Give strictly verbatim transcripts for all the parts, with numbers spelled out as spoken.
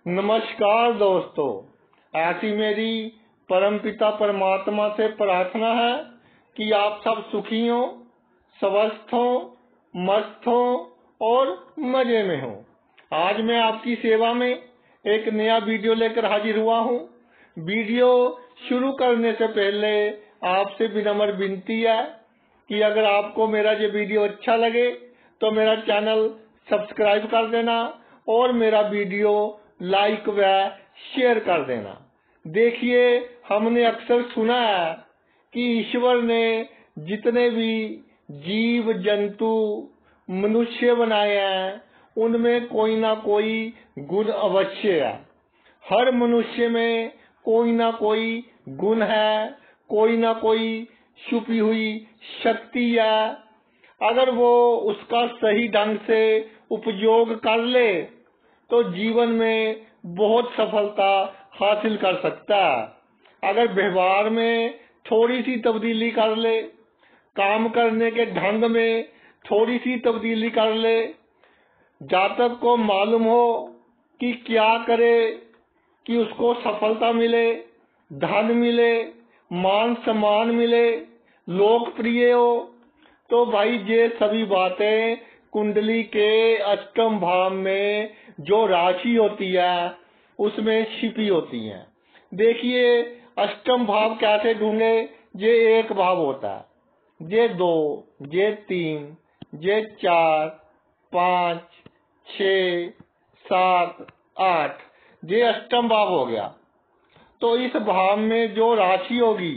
नमस्कार दोस्तों, ऐसी मेरी परमपिता परमात्मा से प्रार्थना है कि आप सब सुखी हो, स्वस्थ हो, मस्त हो और मजे में हो। आज मैं आपकी सेवा में एक नया वीडियो लेकर हाजिर हुआ हूँ। वीडियो शुरू करने से पहले आपसे विनम्र विनती है कि अगर आपको मेरा ये वीडियो अच्छा लगे तो मेरा चैनल सब्सक्राइब कर देना और मेरा वीडियो लाइक व शेयर कर देना। देखिए, हमने अक्सर सुना है कि ईश्वर ने जितने भी जीव जंतु मनुष्य बनाए हैं उनमें कोई ना कोई गुण अवश्य है। हर मनुष्य में कोई ना कोई गुण है, कोई ना कोई छुपी हुई शक्ति है। अगर वो उसका सही ढंग से उपयोग कर ले तो जीवन में बहुत सफलता हासिल कर सकता है। अगर व्यवहार में थोड़ी सी तब्दीली कर ले, काम करने के ढंग में थोड़ी सी तब्दीली कर ले, जातक को मालूम हो कि क्या करे कि उसको सफलता मिले, धन मिले, मान सम्मान मिले, लोकप्रिय हो, तो भाई ये सभी बातें कुंडली के अष्टम भाव में जो राशि होती है उसमें छिपी होती हैं। देखिए, अष्टम भाव कैसे ढूंढे। ये एक भाव होता है, ये दो, ये तीन, ये चार, पाँच, छ, सात, आठ, ये अष्टम भाव हो गया। तो इस भाव में जो राशि होगी,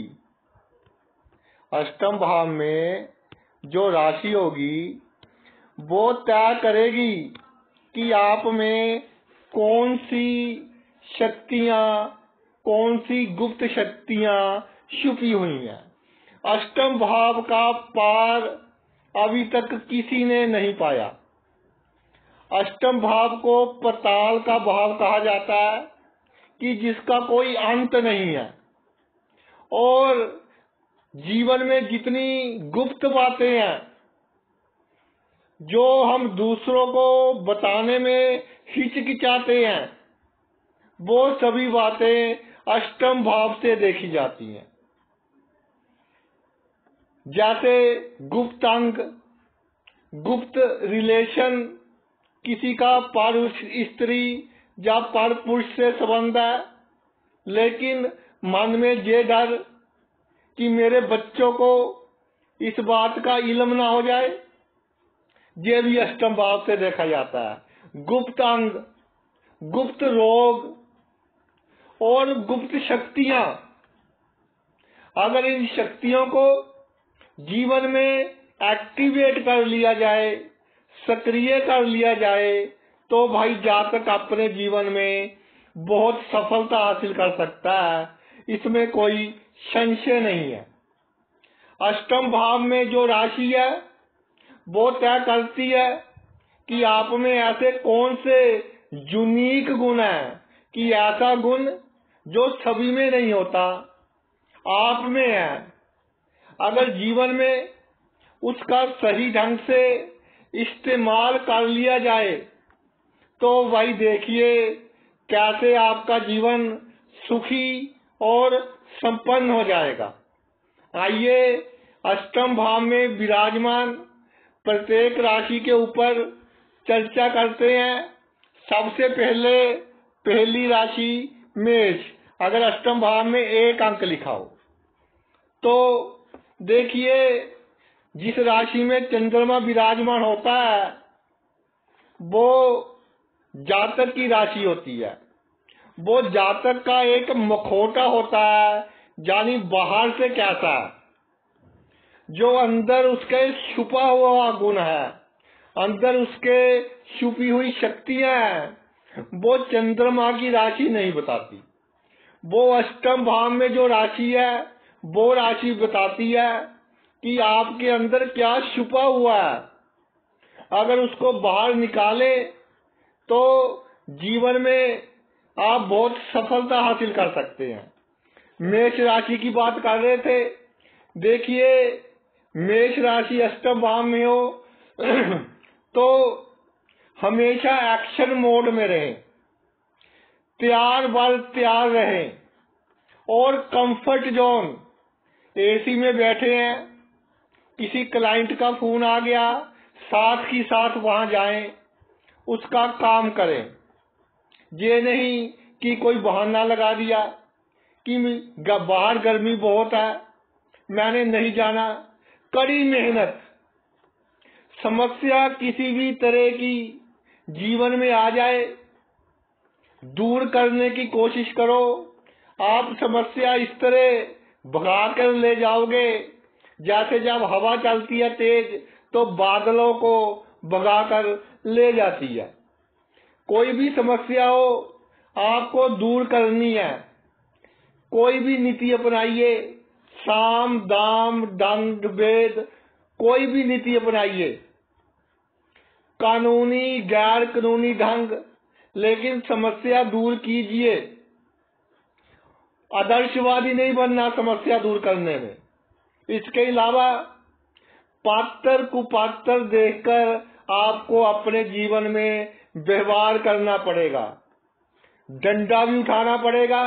अष्टम भाव में जो राशि होगी वो तय करेगी कि आप में कौन सी शक्तियां, कौन सी गुप्त शक्तियां छुपी हुई हैं। अष्टम भाव का पार अभी तक किसी ने नहीं पाया। अष्टम भाव को पाताल का भाव कहा जाता है कि जिसका कोई अंत नहीं है। और जीवन में जितनी गुप्त बातें हैं जो हम दूसरों को बताने में हिचकिचाते हैं, वो सभी बातें अष्टम भाव से देखी जाती हैं। जैसे गुप्त अंग, गुप्त रिलेशन, किसी का पर स्त्री या पर पुरुष से संबंध है, लेकिन मन में ये डर कि मेरे बच्चों को इस बात का इल्म ना हो जाए, ये भी अष्टम भाव से देखा जाता है। गुप्त अंग, गुप्त रोग और गुप्त शक्तियां, अगर इन शक्तियों को जीवन में एक्टिवेट कर लिया जाए, सक्रिय कर लिया जाए, तो भाई जातक अपने जीवन में बहुत सफलता हासिल कर सकता है। इसमें कोई संशय नहीं है। अष्टम भाव में जो राशि है वो तय करती है कि आप में ऐसे कौन से यूनिक गुण है, कि ऐसा गुण जो सभी में नहीं होता, आप में है। अगर जीवन में उसका सही ढंग से इस्तेमाल कर लिया जाए तो भाई देखिए कैसे आपका जीवन सुखी और संपन्न हो जाएगा। आइए अष्टम भाव में विराजमान प्रत्येक राशि के ऊपर चर्चा करते हैं। सबसे पहले पहली राशि मेष। अगर अष्टम भाव में एक अंक लिखा हो तो देखिए, जिस राशि में चंद्रमा विराजमान होता है वो जातक की राशि होती है। वो जातक का एक मखौटा होता है, यानी बाहर से कैसा, जो अंदर उसके छुपा हुआ गुण है, अंदर उसके छुपी हुई शक्तियां हैं, वो चंद्रमा की राशि नहीं बताती। वो अष्टम भाव में जो राशि है वो राशि बताती है कि आपके अंदर क्या छुपा हुआ है। अगर उसको बाहर निकाले तो जीवन में आप बहुत सफलता हासिल कर सकते हैं। मेष राशि की बात कर रहे थे। देखिए, मेष राशि अष्टम भाव में हो तो हमेशा एक्शन मोड में रहे। तैयार बर तैयार रहें। और कंफर्ट जोन, एसी में बैठे हैं, किसी क्लाइंट का फोन आ गया, साथ ही साथ वहां जाएं, उसका काम करें। ये नहीं कि कोई बहाना लगा दिया कि बाहर गर्मी बहुत है, मैंने नहीं जाना। कड़ी मेहनत। समस्या किसी भी तरह की जीवन में आ जाए, दूर करने की कोशिश करो। आप समस्या इस तरह भगा कर ले जाओगे जैसे जब हवा चलती है तेज तो बादलों को भगा कर ले जाती है। कोई भी समस्या हो, आपको दूर करनी है, कोई भी नीति अपनाइए, साम दाम दंड भेद, कोई भी नीति अपनाइए, कानूनी गैर कानूनी ढंग, लेकिन समस्या दूर कीजिए। आदर्शवादी नहीं बनना समस्या दूर करने में। इसके अलावा पात्र कुपात्र देखकर आपको अपने जीवन में व्यवहार करना पड़ेगा, डंडा भी उठाना पड़ेगा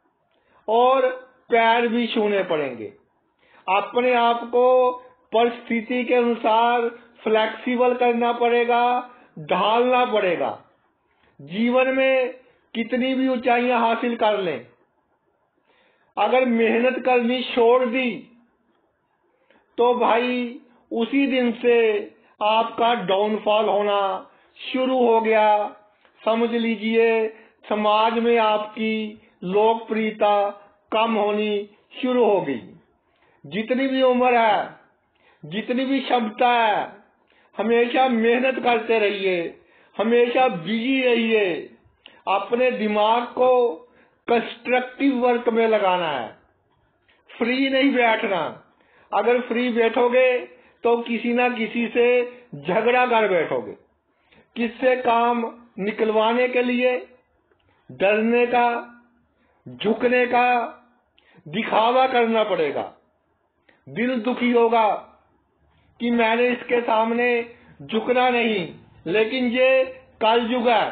और पैर भी छूने पड़ेंगे। अपने आप को परिस्थिति के अनुसार फ्लेक्सिबल करना पड़ेगा, ढालना पड़ेगा। जीवन में कितनी भी ऊंचाइयां हासिल कर लें, अगर मेहनत करनी छोड़ दी तो भाई उसी दिन से आपका डाउनफॉल होना शुरू हो गया। समझ लीजिए समाज में आपकी लोकप्रियता कम होनी शुरू हो गई। जितनी भी उम्र है, जितनी भी क्षमता है, हमेशा मेहनत करते रहिए, हमेशा बिजी रहिए। अपने दिमाग को कंस्ट्रक्टिव वर्क में लगाना है, फ्री नहीं बैठना। अगर फ्री बैठोगे तो किसी ना किसी से झगड़ा कर बैठोगे। किससे काम निकलवाने के लिए डरने का, झुकने का, दिखावा करना पड़ेगा। दिल दुखी होगा कि मैंने इसके सामने झुकना नहीं, लेकिन ये कलयुग है।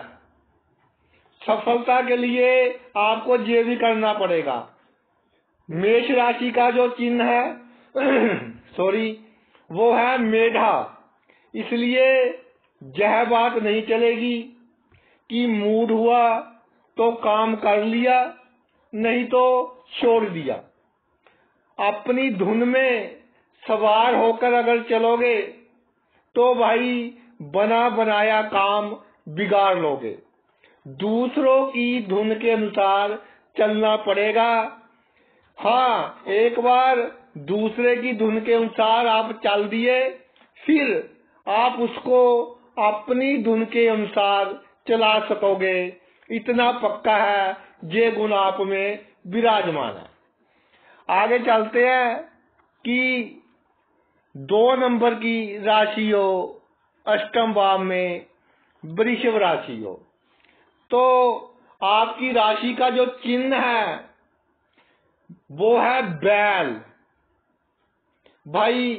सफलता के लिए आपको ये भी करना पड़ेगा। मेष राशि का जो चिन्ह है सॉरी वो है मेढा। इसलिए यह बात नहीं चलेगी कि मूड हुआ तो काम कर लिया, नहीं तो छोड़ दिया। अपनी धुन में सवार होकर अगर चलोगे तो भाई बना बनाया काम बिगाड़ लोगे। दूसरों की धुन के अनुसार चलना पड़ेगा। हाँ, एक बार दूसरे की धुन के अनुसार आप चल दिए, फिर आप उसको अपनी धुन के अनुसार चला सकोगे। इतना पक्का है, ये गुण आप में विराजमान है। आगे चलते हैं कि दो नंबर की राशि हो, अष्टम भाव में वृषभ राशि हो, तो आपकी राशि का जो चिन्ह है वो है बैल। भाई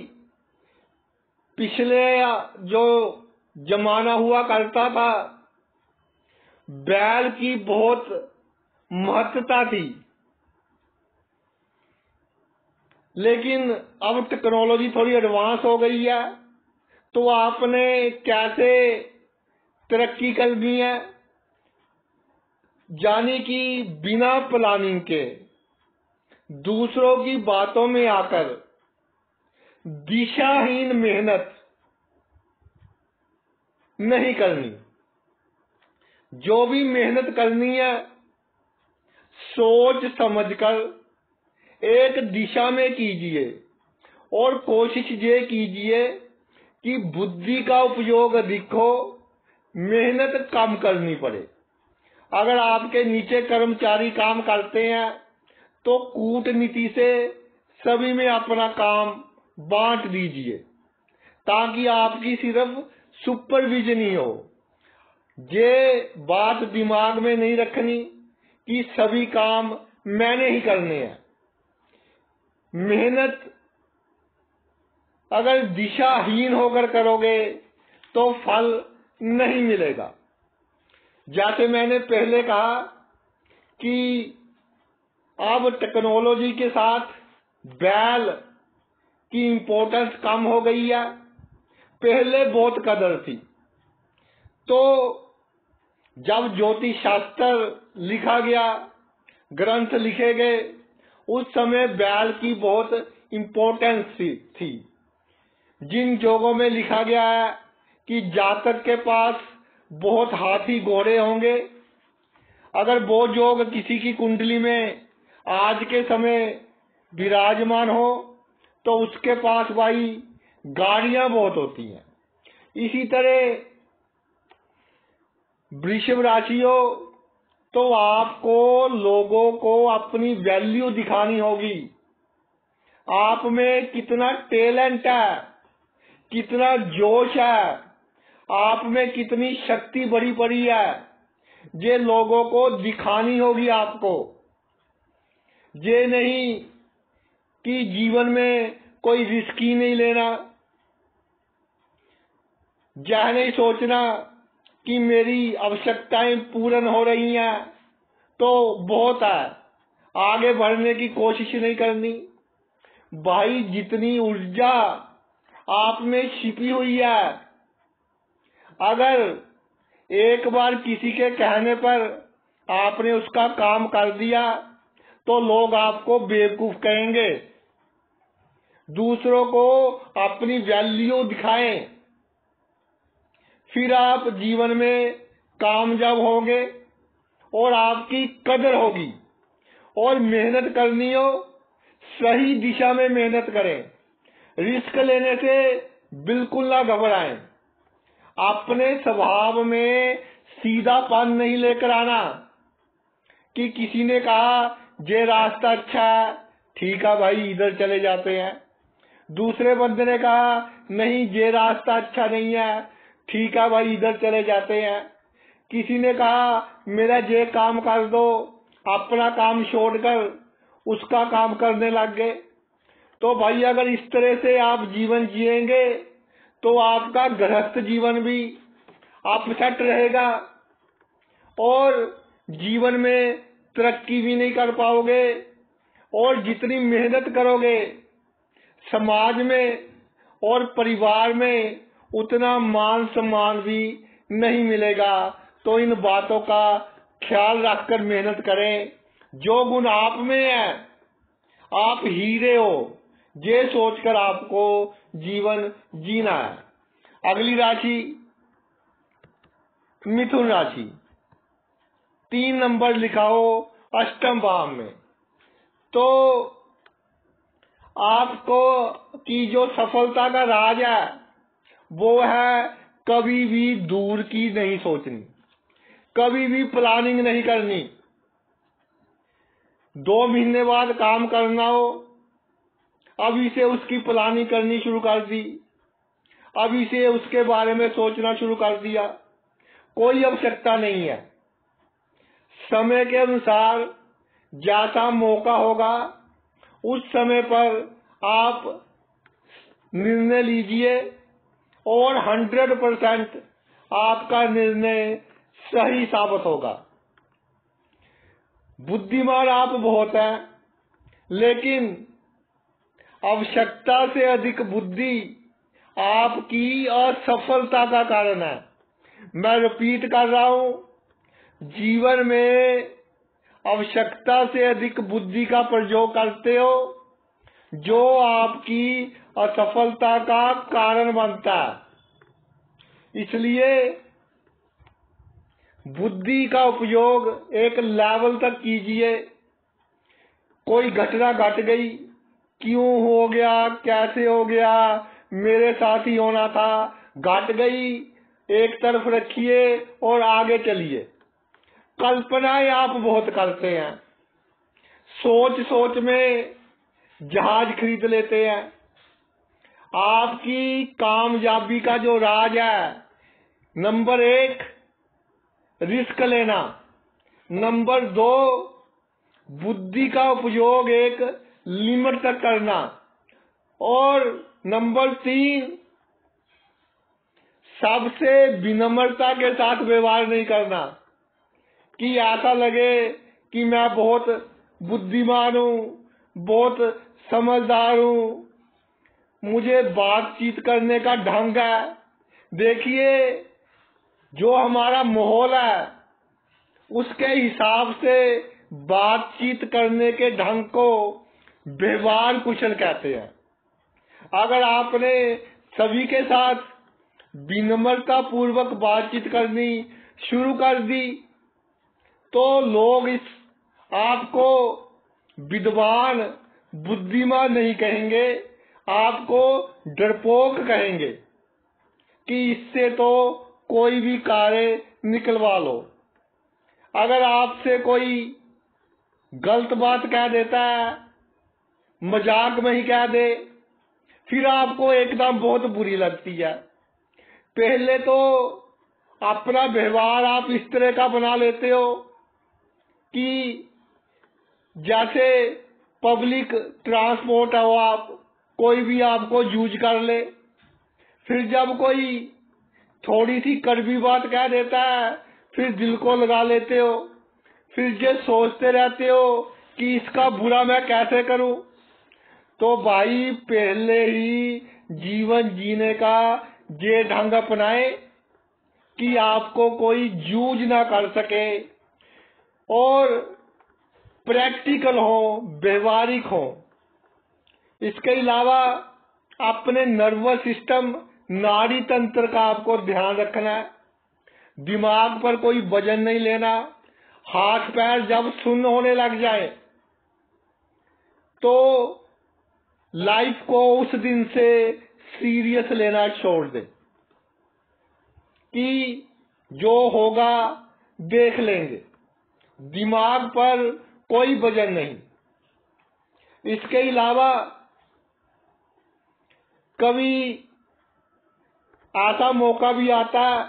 पिछले जो जमाना हुआ करता था, बैल की बहुत महत्ता थी, लेकिन अब टेक्नोलॉजी थोड़ी एडवांस हो गई है, तो आपने कैसे तरक्की करनी है, यानी कि बिना प्लानिंग के दूसरों की बातों में आकर दिशाहीन मेहनत नहीं करनी। जो भी मेहनत करनी है सोच समझकर एक दिशा में कीजिए और कोशिश ये कीजिए कि बुद्धि का उपयोग अधिक हो, मेहनत कम करनी पड़े। अगर आपके नीचे कर्मचारी काम करते हैं तो कूटनीति से सभी में अपना काम बांट दीजिए, ताकि आपकी सिर्फ सुपरविजन ही हो। ये बात दिमाग में नहीं रखनी कि सभी काम मैंने ही करने हैं। मेहनत अगर दिशाहीन होकर करोगे तो फल नहीं मिलेगा। जैसे मैंने पहले कहा कि अब टेक्नोलॉजी के साथ बैल की इम्पोर्टेंस कम हो गई है। पहले बहुत कदर थी। तो जब ज्योतिष शास्त्र लिखा गया, ग्रंथ लिखे गए, उस समय बैल की बहुत इम्पोर्टेंस थी। जिन जोगों में लिखा गया है कि जातक के पास बहुत हाथी घोड़े होंगे, अगर वो जोग किसी की कुंडली में आज के समय विराजमान हो तो उसके पास भाई गाड़ियां बहुत होती हैं। इसी तरह वृषभ राशि हो तो आपको लोगों को अपनी वैल्यू दिखानी होगी। आप में कितना टैलेंट है, कितना जोश है, आप में कितनी शक्ति बड़ी पड़ी है, ये लोगों को दिखानी होगी आपको। ये नहीं कि जीवन में कोई रिस्क ही नहीं लेना, यह नहीं सोचना कि मेरी आवश्यकताएं पूर्ण हो रही हैं तो बहुत है, आगे बढ़ने की कोशिश नहीं करनी। भाई जितनी ऊर्जा आप में छिपी हुई है, अगर एक बार किसी के कहने पर आपने उसका काम कर दिया तो लोग आपको बेवकूफ कहेंगे। दूसरों को अपनी वैल्यू दिखाएं, फिर आप जीवन में कामयाब होंगे और आपकी कदर होगी। और मेहनत करनी हो, सही दिशा में मेहनत करें। रिस्क लेने से बिल्कुल ना घबराएं। अपने स्वभाव में सीधापन नहीं लेकर आना कि किसी ने कहा ये रास्ता अच्छा है, ठीक है भाई इधर चले जाते हैं। दूसरे बंदे ने कहा नहीं ये रास्ता अच्छा नहीं है, ठीक है भाई इधर चले जाते हैं। किसी ने कहा मेरा ये काम कर दो, अपना काम छोड़कर उसका काम करने लग गए। तो भाई अगर इस तरह से आप जीवन जिएंगे तो आपका गृहस्थ जीवन भी अपसेट रहेगा और जीवन में तरक्की भी नहीं कर पाओगे। और जितनी मेहनत करोगे समाज में और परिवार में उतना मान सम्मान भी नहीं मिलेगा। तो इन बातों का ख्याल रखकर मेहनत करें। जो गुण आप में है, आप हीरे हो, ये सोचकर आपको जीवन जीना है। अगली राशि मिथुन राशि, तीन नंबर लिखा हो अष्टम भाव में। तो आपको की जो सफलता का राज है वो है कभी भी दूर की नहीं सोचनी, कभी भी प्लानिंग नहीं करनी। दो महीने बाद काम करना हो, अभी से उसकी प्लानिंग करनी शुरू कर दी, अभी से उसके बारे में सोचना शुरू कर दिया। कोई आवश्यकता नहीं है। समय के अनुसार जैसा मौका होगा उस समय पर आप निर्णय लीजिए और हंड्रेड परसेंट आपका निर्णय सही साबित होगा। बुद्धिमान आप बहुत हैं, लेकिन आवश्यकता से अधिक बुद्धि आपकी असफलता का कारण है। मैं रिपीट कर रहा हूं, जीवन में आवश्यकता से अधिक बुद्धि का प्रयोग करते हो जो आपकी असफलता का कारण बनता है। इसलिए बुद्धि का उपयोग एक लेवल तक कीजिए। कोई घटना घट गई, क्यों हो गया, कैसे हो गया, मेरे साथ ही होना था, घट गई, एक तरफ रखिए और आगे चलिए। कल्पनाएं आप बहुत करते हैं, सोच सोच में जहाज खरीद लेते हैं। आपकी कामयाबी का जो राज है, नंबर एक रिस्क लेना, नंबर दो बुद्धि का उपयोग एक लिमिट तक करना, और नंबर तीन सबसे विनम्रता के साथ व्यवहार नहीं करना कि ऐसा लगे कि मैं बहुत बुद्धिमान हूँ, बहुत समझदार हूँ, मुझे बातचीत करने का ढंग है। देखिए, जो हमारा माहौल है उसके हिसाब से बातचीत करने के ढंग को व्यवहार कुशल कहते हैं। अगर आपने सभी के साथ विनम्रता पूर्वक बातचीत करनी शुरू कर दी तो लोग इस आपको विद्वान, बुद्धिमान नहीं कहेंगे, आपको डरपोक कहेंगे कि इससे तो कोई भी कार्य निकलवा लो। अगर आपसे कोई गलत बात कह देता है, मजाक में ही कह दे, फिर आपको एकदम बहुत बुरी लगती है। पहले तो अपना व्यवहार आप इस तरह का बना लेते हो कि जैसे पब्लिक ट्रांसपोर्ट हो, आप कोई भी आपको यूज कर ले। फिर जब कोई थोड़ी सी कड़वी बात कह देता है फिर दिल को लगा लेते हो, फिर ये सोचते रहते हो कि इसका बुरा मैं कैसे करूं। तो भाई पहले ही जीवन जीने का ये ढंग अपनाए कि आपको कोई यूज ना कर सके और प्रैक्टिकल हो, व्यवहारिक हो। इसके अलावा अपने नर्वस सिस्टम, नाड़ी तंत्र का आपको ध्यान रखना है। दिमाग पर कोई वजन नहीं लेना। हाथ पैर जब सुन्न होने लग जाए तो लाइफ को उस दिन से सीरियस लेना छोड़ दे कि जो होगा देख लेंगे। दिमाग पर कोई वजन नहीं। इसके अलावा कभी ऐसा मौका भी आता है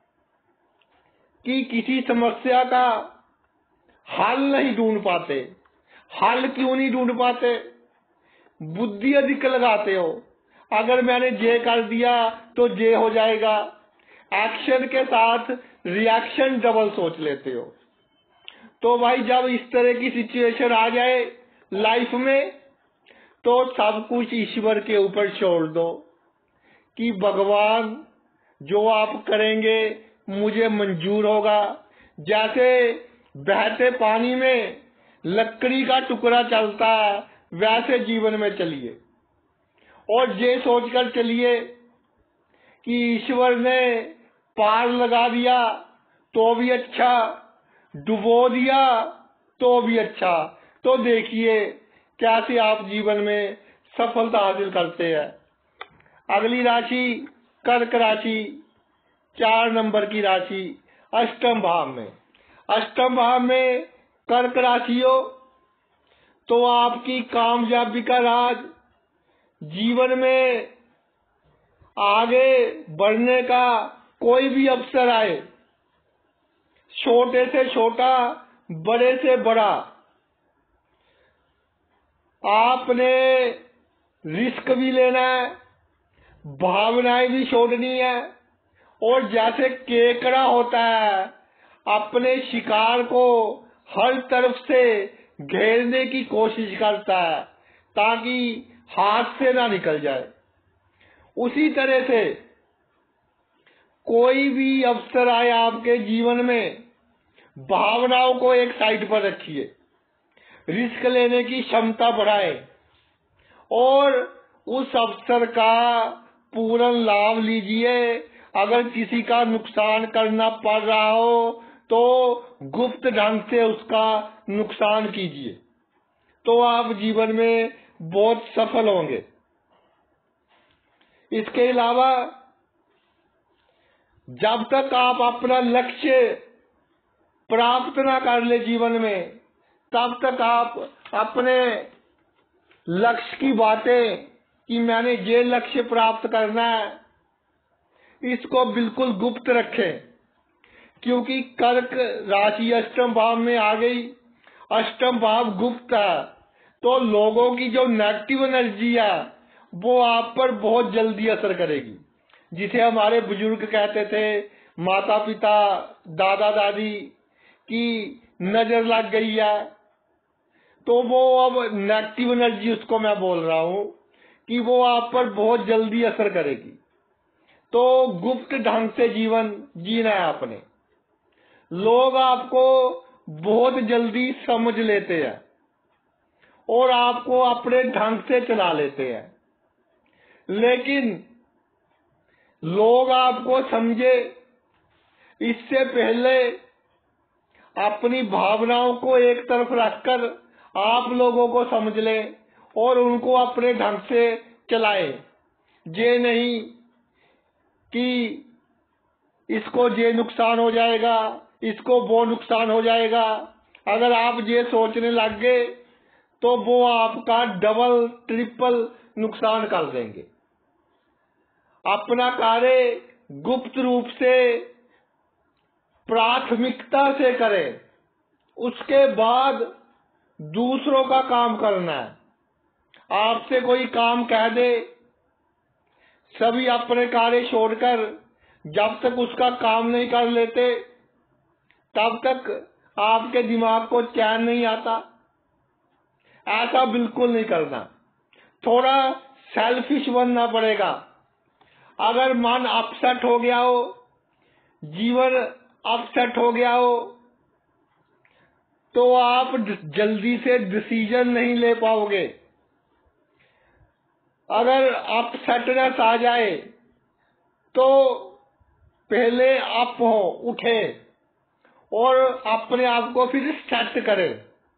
कि किसी समस्या का हल नहीं ढूंढ पाते। हल क्यों नहीं ढूंढ पाते? बुद्धि अधिक लगाते हो। अगर मैंने ये कर दिया तो ये हो जाएगा। एक्शन के साथ रिएक्शन डबल सोच लेते हो। तो भाई जब इस तरह की सिचुएशन आ जाए लाइफ में तो सब कुछ ईश्वर के ऊपर छोड़ दो कि भगवान जो आप करेंगे मुझे मंजूर होगा। जैसे बहते पानी में लकड़ी का टुकड़ा चलता है वैसे जीवन में चलिए और ये सोचकर चलिए कि ईश्वर ने पार लगा दिया तो भी अच्छा, डुबो दिया तो भी अच्छा। तो देखिए कैसे आप जीवन में सफलता हासिल करते हैं। अगली राशि कर्क राशि, चार नंबर की राशि, अष्टम भाव में। अष्टम भाव में कर्क राशि हो तो आपकी कामयाबी का राज, जीवन में आगे बढ़ने का कोई भी अवसर आए, छोटे से छोटा, बड़े से बड़ा, आपने रिस्क भी लेना है, भावनाएं भी छोड़नी है और जैसे केकड़ा होता है अपने शिकार को हर तरफ से घेरने की कोशिश करता है ताकि हाथ से ना निकल जाए। उसी तरह से कोई भी अवसर आए आपके जीवन में, भावनाओं को एक साइड पर रखिए, रिस्क लेने की क्षमता बढ़ाए और उस अवसर का पूर्ण लाभ लीजिए। अगर किसी का नुकसान करना पड़ रहा हो तो गुप्त ढंग से उसका नुकसान कीजिए तो आप जीवन में बहुत सफल होंगे। इसके अलावा जब तक आप अपना लक्ष्य प्राप्त ना कर ले जीवन में तब तक आप अपने लक्ष्य की बातें कि मैंने ये लक्ष्य प्राप्त करना है इसको बिल्कुल गुप्त रखें, क्योंकि कर्क राशि अष्टम भाव में आ गई। अष्टम भाव गुप्त है तो लोगों की जो नेगेटिव एनर्जी है वो आप पर बहुत जल्दी असर करेगी। जिसे हमारे बुजुर्ग कहते थे, माता पिता, दादा दादी, कि नजर लग गई है, तो वो अब नेगेटिव एनर्जी, उसको मैं बोल रहा हूं कि वो आप पर बहुत जल्दी असर करेगी। तो गुप्त ढंग से जीवन जीना है आपने। लोग आपको बहुत जल्दी समझ लेते हैं और आपको अपने ढंग से चला लेते हैं, लेकिन लोग आपको समझे इससे पहले अपनी भावनाओं को एक तरफ रखकर आप लोगों को समझ लें और उनको अपने ढंग से चलाएं। ये नहीं कि इसको ये नुकसान हो जाएगा, इसको वो नुकसान हो जाएगा। अगर आप ये सोचने लग गए तो वो आपका डबल ट्रिपल नुकसान कर देंगे। अपना कार्य गुप्त रूप से प्राथमिकता से करें, उसके बाद दूसरों का काम करना है। आपसे कोई काम कह दे, सभी अपने कार्य छोड़कर जब तक उसका काम नहीं कर लेते तब तक आपके दिमाग को चैन नहीं आता। ऐसा बिल्कुल नहीं करना। थोड़ा सेल्फिश बनना पड़ेगा। अगर मन अपसेट हो गया हो, जीवन अपसेट हो गया हो, तो आप जल्दी से डिसीजन नहीं ले पाओगे। अगर अपसेटनेस आ जाए तो पहले अप हो, उठे और अपने आप को फिर सेट करें।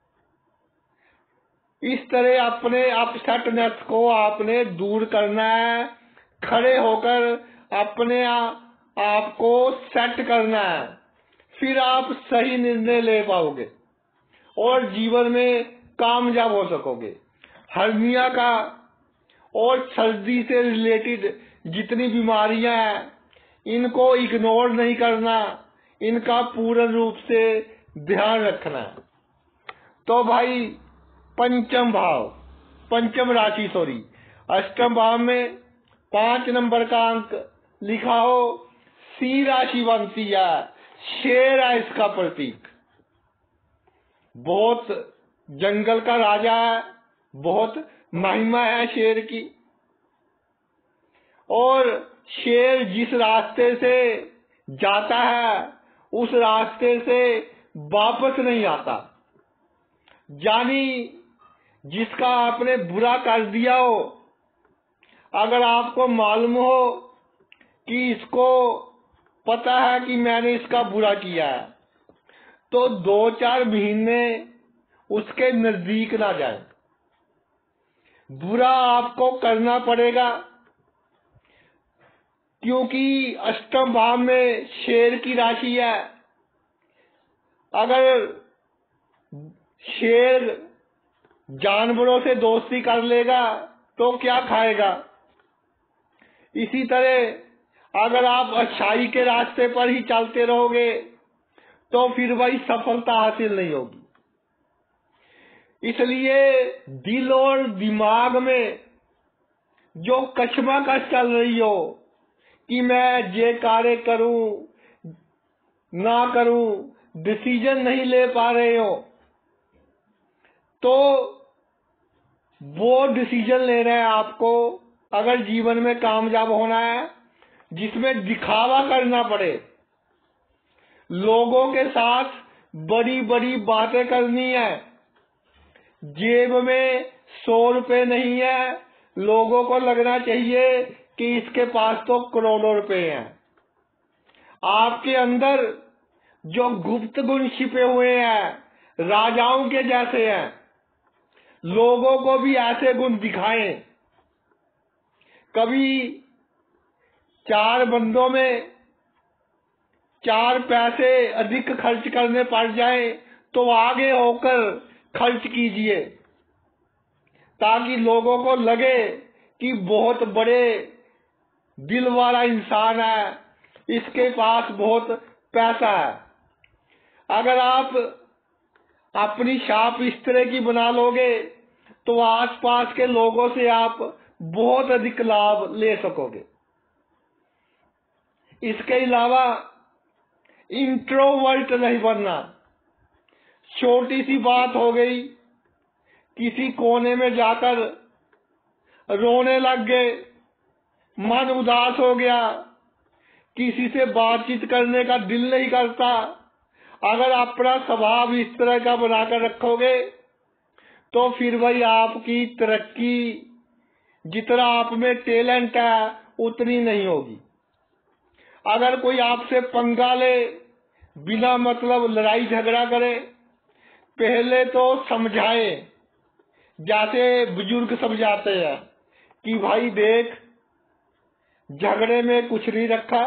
इस तरह अपने अपसेटनेस को आपने दूर करना है। खड़े होकर अपने आप को सेट करना है, फिर आप सही निर्णय ले पाओगे और जीवन में कामयाब हो सकोगे। हर्निया का और सर्दी से रिलेटेड जितनी बीमारियां हैं, इनको इग्नोर नहीं करना, इनका पूर्ण रूप से ध्यान रखना। तो भाई पंचम भाव, पंचम राशि सॉरी अष्टम भाव में पांच नंबर का अंक लिखा हो, सी राशि बनती है। शेर है इसका प्रतीक। बहुत जंगल का राजा है, बहुत महिमा है शेर की। और शेर जिस रास्ते से जाता है उस रास्ते से वापस नहीं आता। जानी जिसका आपने बुरा कर दिया हो, अगर आपको मालूम हो कि इसको पता है कि मैंने इसका बुरा किया है, तो दो चार महीने उसके नजदीक ना जाए। बुरा आपको करना पड़ेगा, क्योंकि अष्टम भाव में शेर की राशि है। अगर शेर जानवरों से दोस्ती कर लेगा तो क्या खाएगा। इसी तरह अगर आप अच्छाई के रास्ते पर ही चलते रहोगे तो फिर वही सफलता हासिल नहीं होगी। इसलिए दिल और दिमाग में जो कशमकश चल रही हो कि मैं ये कार्य करूं ना करूं, डिसीजन नहीं ले पा रहे हो, तो वो डिसीजन लेना है आपको अगर जीवन में कामयाब होना है, जिसमें दिखावा करना पड़े। लोगों के साथ बड़ी बड़ी बातें करनी है। जेब में सौ रुपए नहीं है, लोगों को लगना चाहिए कि इसके पास तो करोड़ों रुपए हैं। आपके अंदर जो गुप्त गुण छिपे हुए हैं राजाओं के जैसे हैं, लोगों को भी ऐसे गुण दिखाएं। कभी चार बंदों में चार पैसे अधिक खर्च करने पड़ जाए तो आगे होकर खर्च कीजिए, ताकि लोगों को लगे कि बहुत बड़े दिल वाला इंसान है, इसके पास बहुत पैसा है। अगर आप अपनी छाप इस तरह की बना लोगे तो आसपास के लोगों से आप बहुत अधिक लाभ ले सकोगे। इसके अलावा इंट्रोवर्ट नहीं बनना। छोटी सी बात हो गई, किसी कोने में जाकर रोने लग गए, मन उदास हो गया, किसी से बातचीत करने का दिल नहीं करता। अगर अपना स्वभाव इस तरह का बनाकर रखोगे तो फिर भाई आपकी तरक्की, जितना आप में टैलेंट है उतनी नहीं होगी। अगर कोई आपसे पंगा ले, बिना मतलब लड़ाई झगड़ा करे, पहले तो समझाए, जैसे बुजुर्ग समझाते हैं कि भाई देख, झगड़े में कुछ नहीं रखा,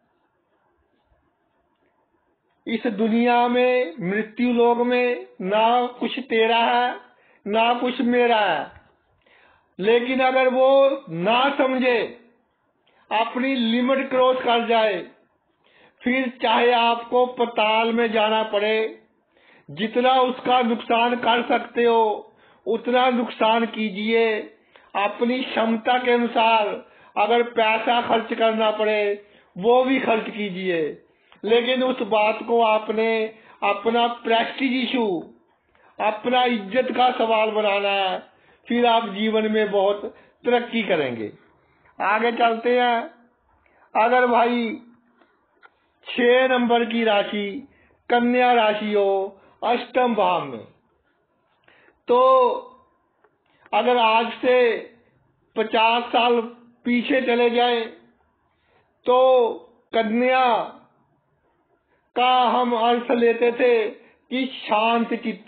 इस दुनिया में मृत्यु लोक में ना कुछ तेरा है ना कुछ मेरा है। लेकिन अगर वो ना समझे, अपनी लिमिट क्रॉस कर जाए, फिर चाहे आपको पताल में जाना पड़े, जितना उसका नुकसान कर सकते हो उतना नुकसान कीजिए। अपनी क्षमता के अनुसार अगर पैसा खर्च करना पड़े वो भी खर्च कीजिए, लेकिन उस बात को आपने अपना प्रेस्टीज इशू, अपना इज्जत का सवाल बनाना है, फिर आप जीवन में बहुत तरक्की करेंगे। आगे चलते हैं। अगर भाई छह नंबर की राशि कन्या राशि हो अष्टम भाव में, तो अगर आज से पचास साल पीछे चले जाए तो कन्या का हम अर्थ लेते थे कि शांत चित्त,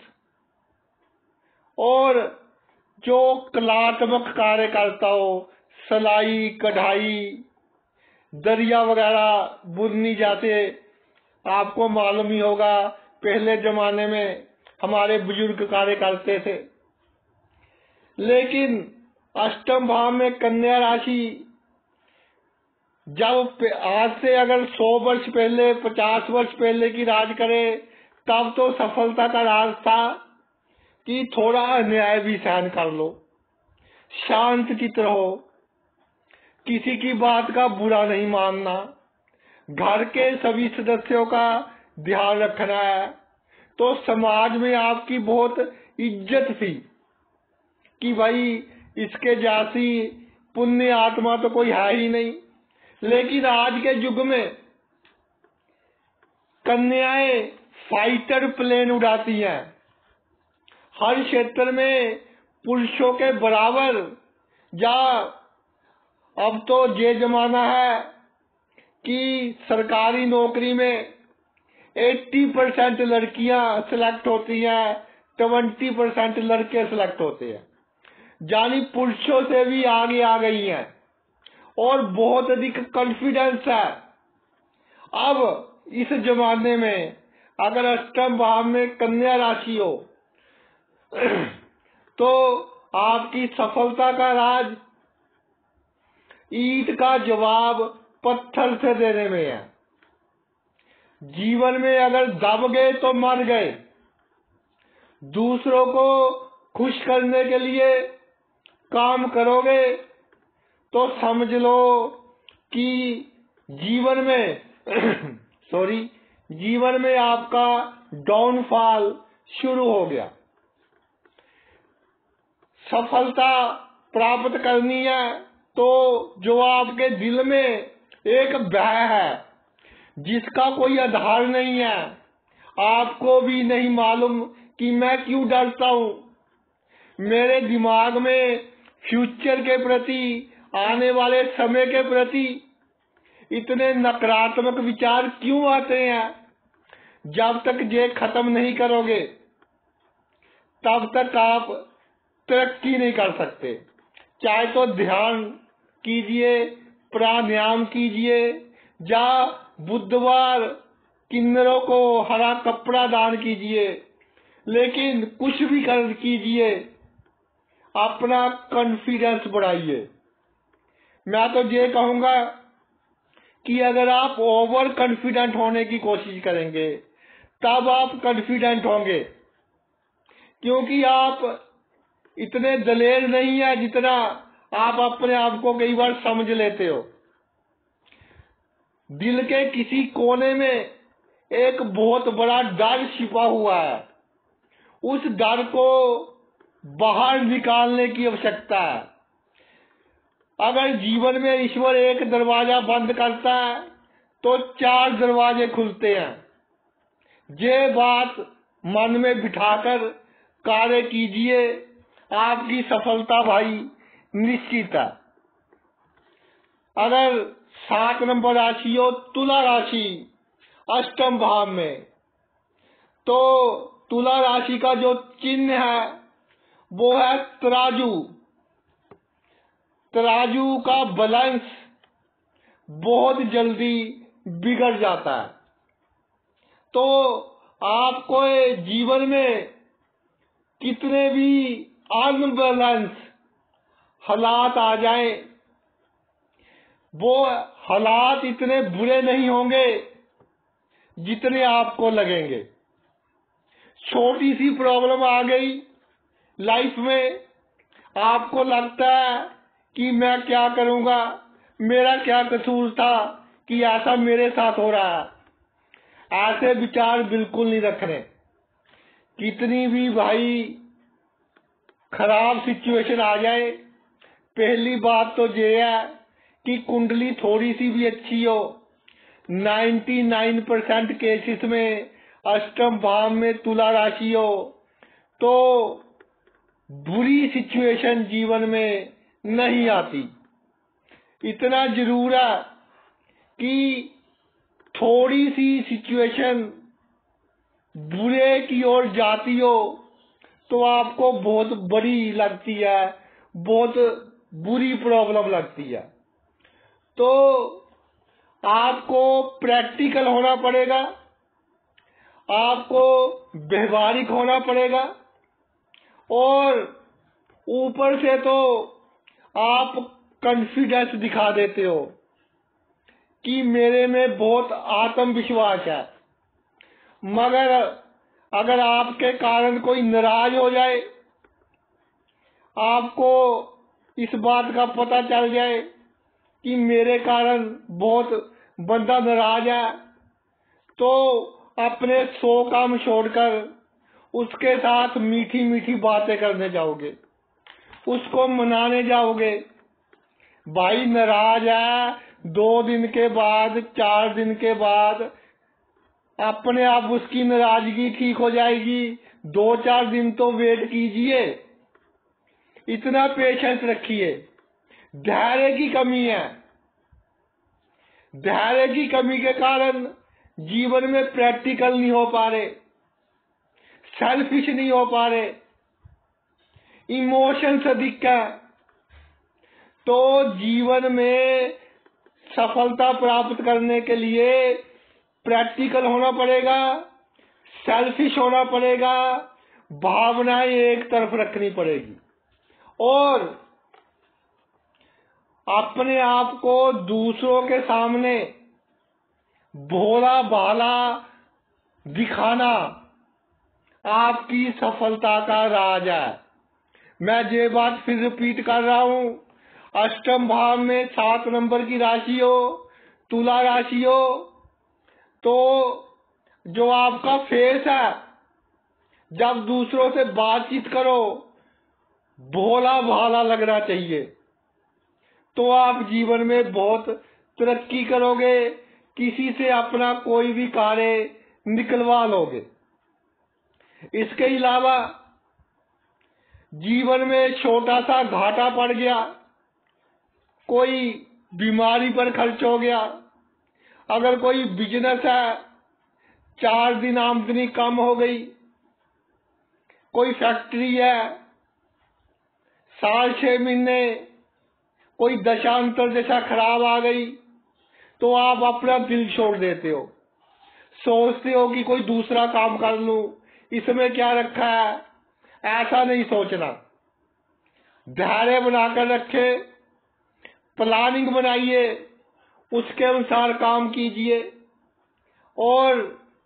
और जो कलात्मक कार्य करता हो, सिलाई कढ़ाई दरिया वगैरह बुननी, जाते आपको मालूम ही होगा पहले जमाने में हमारे बुजुर्ग कार्य करते थे। लेकिन अष्टम भाव में कन्या राशि, जब आज से अगर सौ वर्ष पहले, पचास वर्ष पहले की राज करे, तब तो सफलता का राज था कि थोड़ा अन्याय भी सहन कर लो, शांत चित्त रहो, किसी की बात का बुरा नहीं मानना, घर के सभी सदस्यों का ध्यान रखना है। तो समाज में आपकी बहुत इज्जत थी कि भाई इसके जैसी पुण्य आत्मा तो कोई है ही नहीं। लेकिन आज के युग में कन्याएं फाइटर प्लेन उड़ाती हैं, हर क्षेत्र में पुरुषों के बराबर। या अब तो ये जमाना है कि सरकारी नौकरी में अस्सी परसेंट लड़कियां सिलेक्ट होती हैं, बीस परसेंट लड़के सिलेक्ट होते हैं, यानी पुरुषों से भी आगे आ गई हैं और बहुत अधिक कॉन्फिडेंस है। अब इस जमाने में अगर अष्टम भाव में कन्या राशि हो तो आपकी सफलता का राज ईंट का जवाब पत्थर से देने में है। जीवन में अगर दब गए तो मर गए। दूसरों को खुश करने के लिए काम करोगे तो समझ लो कि जीवन में सॉरी जीवन में आपका डाउनफॉल शुरू हो गया। सफलता प्राप्त करनी है तो जो आपके दिल में एक भय है जिसका कोई आधार नहीं है, आपको भी नहीं मालूम कि मैं क्यों डरता हूँ, मेरे दिमाग में फ्यूचर के प्रति, आने वाले समय के प्रति इतने नकारात्मक विचार क्यों आते हैं। जब तक ये खत्म नहीं करोगे तब तक आप तरक्की नहीं कर सकते। चाहे तो ध्यान कीजिए, प्राणायाम कीजिए, या बुधवार किन्नरों को हरा कपड़ा दान कीजिए, लेकिन कुछ भी कर कीजिए, अपना कॉन्फिडेंस बढ़ाइए। मैं तो ये कहूंगा कि अगर आप ओवर कॉन्फिडेंट होने की कोशिश करेंगे तब आप कॉन्फिडेंट होंगे, क्योंकि आप इतने दलेर नहीं है जितना आप अपने आप को कई बार समझ लेते हो। दिल के किसी कोने में एक बहुत बड़ा डर छिपा हुआ है उस डर को बाहर निकालने की आवश्यकता है। अगर जीवन में ईश्वर एक दरवाजा बंद करता है तो चार दरवाजे खुलते हैं। ये बात मन में बिठाकर कार्य कीजिए, आपकी सफलता भाई निश्चित है। अगर सात नंबर राशि हो तुला राशि अष्टम भाव में, तो तुला राशि का जो चिन्ह है वो है तराजू। तराजू का बैलेंस बहुत जल्दी बिगड़ जाता है। तो आपको जीवन में कितने भी अनबैलेंस हालात आ जाए, वो हालात इतने बुरे नहीं होंगे जितने आपको लगेंगे। छोटी सी प्रॉब्लम आ गई लाइफ में, आपको लगता है कि मैं क्या करूंगा, मेरा क्या कसूर था कि ऐसा मेरे साथ हो रहा है। ऐसे विचार बिल्कुल नहीं रखने। कितनी भी भाई खराब सिचुएशन आ जाए, पहली बात तो ये है कि कुंडली थोड़ी सी भी अच्छी हो। निन्यानवे परसेंट केसेस में अष्टम भाव में तुला राशि हो तो बुरी सिचुएशन जीवन में नहीं आती। इतना जरूर है कि थोड़ी सी सिचुएशन बुरे की ओर जाती हो तो आपको बहुत बड़ी लगती है, बहुत बुरी प्रॉब्लम लगती है। तो आपको प्रैक्टिकल होना पड़ेगा, आपको व्यवहारिक होना पड़ेगा, और ऊपर से तो आप कॉन्फिडेंस दिखा देते हो कि मेरे में बहुत आत्मविश्वास है। मगर अगर आपके कारण कोई नाराज हो जाए, आपको इस बात का पता चल जाए कि मेरे कारण बहुत बंदा नाराज है, तो अपने सौ काम छोड़कर उसके साथ मीठी मीठी बातें करने जाओगे, उसको मनाने जाओगे। भाई नाराज है, दो दिन के बाद, चार दिन के बाद अपने आप उसकी नाराजगी ठीक हो जाएगी। दो चार दिन तो वेट कीजिए, इतना पेशेंस रखिए। धैर्य की कमी है, धैर्य की कमी के कारण जीवन में प्रैक्टिकल नहीं हो पा रहे, सेल्फिश नहीं हो पा रहे, इमोशंस अधिक है। तो जीवन में सफलता प्राप्त करने के लिए प्रैक्टिकल होना पड़ेगा, सेल्फिश होना पड़ेगा, भावनाएं एक तरफ रखनी पड़ेगी, और अपने आप को दूसरों के सामने भोला भाला दिखाना आपकी सफलता का राज है। मैं ये बात फिर रिपीट कर रहा हूं, अष्टम भाव में सात नंबर की राशि हो, तुला राशि हो, तो जो आपका फेस है, जब दूसरों से बातचीत करो भोला भाला लगना चाहिए, तो आप जीवन में बहुत तरक्की करोगे, किसी से अपना कोई भी कार्य निकलवा लोगे। इसके अलावा जीवन में छोटा सा घाटा पड़ गया, कोई बीमारी पर खर्च हो गया, अगर कोई बिजनेस है, चार दिन आमदनी कम हो गई, कोई फैक्ट्री है, साल छह महीने कोई दशांतर दशा खराब आ गई, तो आप अपना दिल छोड़ देते हो, सोचते हो कि कोई दूसरा काम कर लूं, इसमें क्या रखा है। ऐसा नहीं सोचना, धैर्य बनाकर रखे, प्लानिंग बनाइए, उसके अनुसार काम कीजिए, और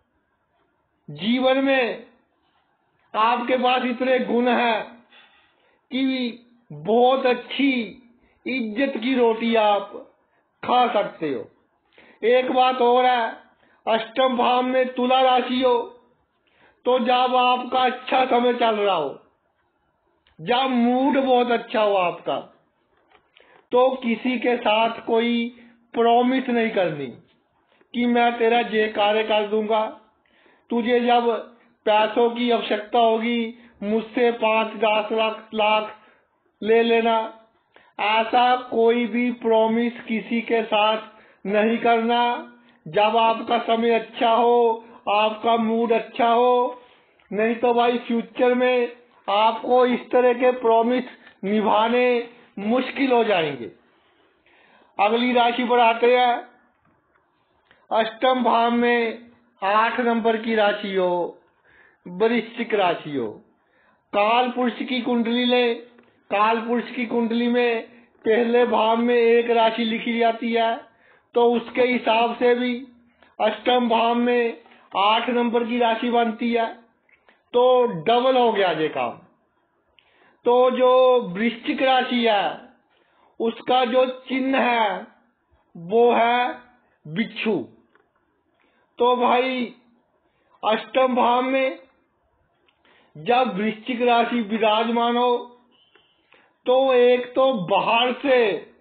जीवन में आपके पास इतने गुण हैं कि बहुत अच्छी इज्जत की रोटी आप खा सकते हो। एक बात और है, अष्टम भाव में तुला राशि हो तो जब आपका अच्छा समय चल रहा हो, जब मूड बहुत अच्छा हो आपका, तो किसी के साथ कोई प्रॉमिस नहीं करनी कि मैं तेरा ये कार्य कर दूंगा। तुझे जब पैसों की आवश्यकता होगी मुझसे पांच दस लाख लाख ले लेना। ऐसा कोई भी प्रॉमिस किसी के साथ नहीं करना। जब आपका समय अच्छा हो, आपका मूड अच्छा हो, नहीं तो भाई फ्यूचर में आपको इस तरह के प्रॉमिस निभाने मुश्किल हो जाएंगे। अगली राशि पर आते हैं। अष्टम भाव में आठ नंबर की राशि हो, वृश्चिक राशि हो। काल पुरुष की कुंडली ले, काल पुरुष की कुंडली में पहले भाव में एक राशि लिखी जाती है, तो उसके हिसाब से भी अष्टम भाव में आठ नंबर की राशि बनती है, तो डबल हो गया ये काम। तो जो वृश्चिक राशि है उसका जो चिन्ह है वो है बिच्छू। तो भाई अष्टम भाव में जब वृश्चिक राशि विराजमान हो, तो एक तो बाहर से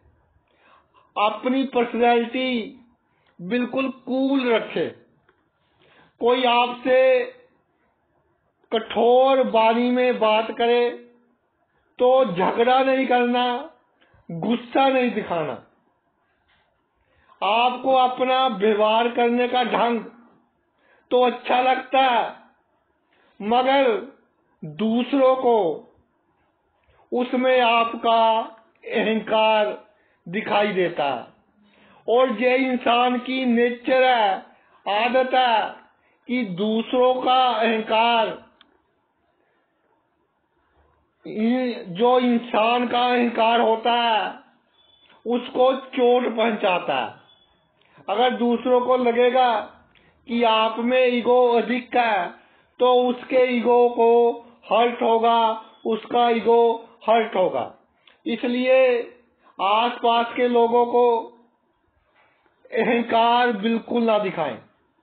अपनी पर्सनैलिटी बिल्कुल कूल रखे। कोई आपसे कठोर वाणी में बात करे तो झगड़ा नहीं करना, गुस्सा नहीं दिखाना। आपको अपना व्यवहार करने का ढंग तो अच्छा लगता है, मगर दूसरों को उसमें आपका अहंकार दिखाई देता है। और ये इंसान की नेचर है, आदत है कि दूसरों का अहंकार, जो इंसान का अहंकार होता है उसको चोट पहुंचाता है। अगर दूसरों को लगेगा कि आप में ईगो अधिक है तो उसके ईगो को हर्ट होगा, उसका ईगो हर्ट होगा। इसलिए आसपास के लोगों को अहंकार बिल्कुल ना दिखाएं,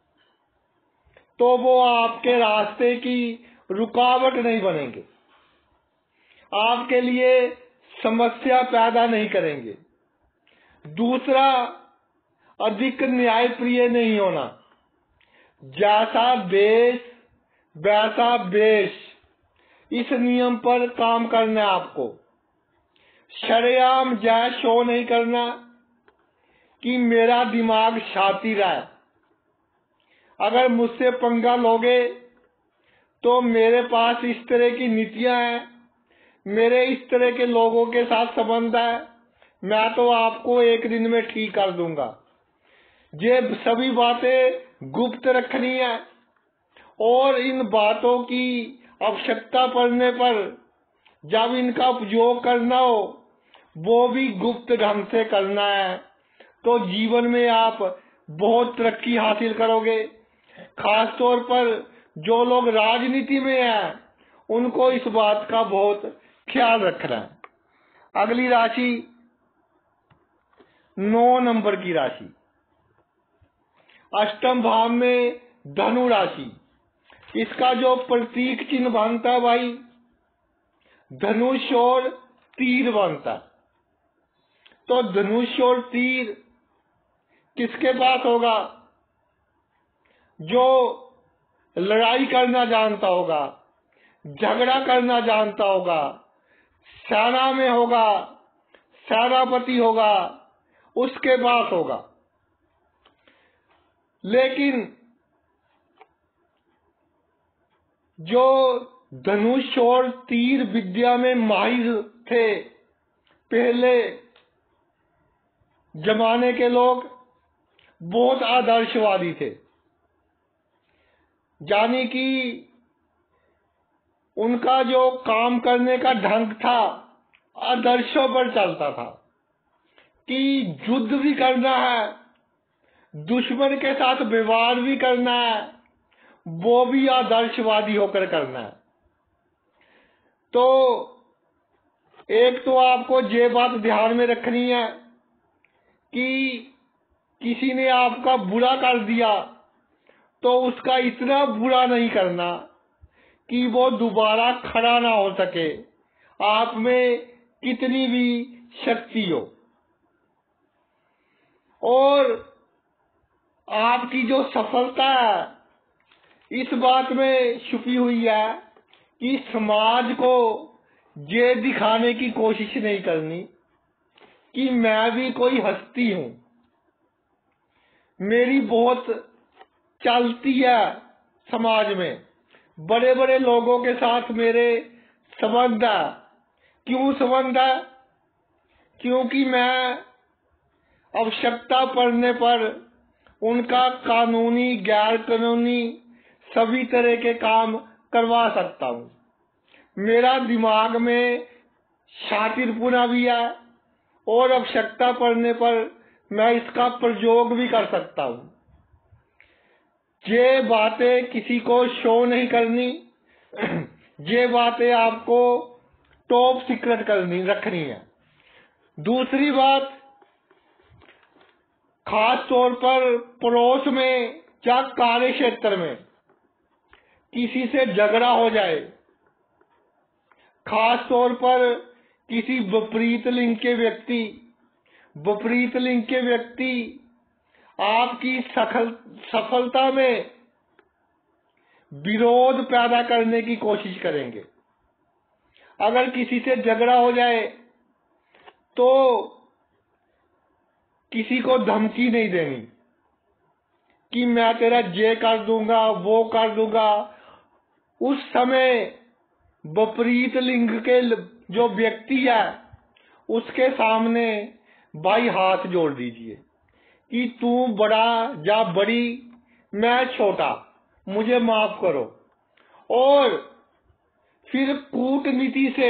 तो वो आपके रास्ते की रुकावट नहीं बनेंगे, आपके लिए समस्या पैदा नहीं करेंगे। दूसरा, अधिक न्यायप्रिय नहीं होना। जैसा देश वैसा वेश, इस नियम पर काम करना है आपको। शरेआम जय शो नहीं करना कि मेरा दिमाग शातिर है। अगर मुझसे पंगा लोगे तो मेरे पास इस तरह की नीतियां हैं, मेरे इस तरह के लोगों के साथ संबंध है, मैं तो आपको एक दिन में ठीक कर दूंगा। ये सभी बातें गुप्त रखनी है और इन बातों की आवश्यकता पड़ने पर जब इनका उपयोग करना हो वो भी गुप्त ढंग से करना है। तो जीवन में आप बहुत तरक्की हासिल करोगे। खास तौर पर जो लोग राजनीति में हैं उनको इस बात का बहुत ख्याल रखना है। अगली राशि नौ नंबर की राशि, अष्टम भाव में धनु राशि। इसका जो प्रतीक चिन्ह बनता है भाई, धनुष और तीर बनता है। तो धनुष और तीर किसके पास होगा? जो लड़ाई करना जानता होगा, झगड़ा करना जानता होगा, सेना में होगा, सेनापति होगा, उसके पास होगा। लेकिन जो धनुष और तीर विद्या में माहिर थे पहले जमाने के लोग, बहुत आदर्शवादी थे। यानी कि उनका जो काम करने का ढंग था आदर्शों पर चलता था कि युद्ध भी करना है, दुश्मन के साथ व्यवहार भी करना है, वो भी आदर्शवादी होकर करना है। तो एक तो आपको ये बात ध्यान में रखनी है कि किसी ने आपका बुरा कर दिया तो उसका इतना बुरा नहीं करना कि वो दोबारा खड़ा ना हो सके, आप में कितनी भी शक्ति हो। और आपकी जो सफलता है इस बात में छुपी हुई है कि समाज को ये दिखाने की कोशिश नहीं करनी कि मैं भी कोई हस्ती हूं, मेरी बहुत चलती है समाज में, बड़े बड़े लोगों के साथ मेरे संबंध है। क्यों संबंध है? क्योंकि मैं आवश्यकता पड़ने पर उनका कानूनी गैर कानूनी सभी तरह के काम करवा सकता हूँ। मेरा दिमाग में शातिरपुना भी है और आवश्यकता पड़ने पर मैं इसका प्रयोग भी कर सकता हूँ। ये बातें किसी को शो नहीं करनी, ये बातें आपको टॉप सीक्रेट करनी रखनी है। दूसरी बात, खास तौर पर पड़ोस में या कार्य क्षेत्र में किसी से झगड़ा हो जाए, खास तौर पर किसी विपरीत लिंग के व्यक्ति विपरीत लिंग के व्यक्ति आपकी सफल सफलता में विरोध पैदा करने की कोशिश करेंगे। अगर किसी से झगड़ा हो जाए तो किसी को धमकी नहीं देनी कि मैं तेरा ये कर दूंगा वो कर दूंगा। उस समय विपरीत लिंग के जो व्यक्ति है उसके सामने भाई हाथ जोड़ दीजिए कि तू बड़ा या बड़ी, मैं छोटा, मुझे माफ करो। और फिर कूटनीति से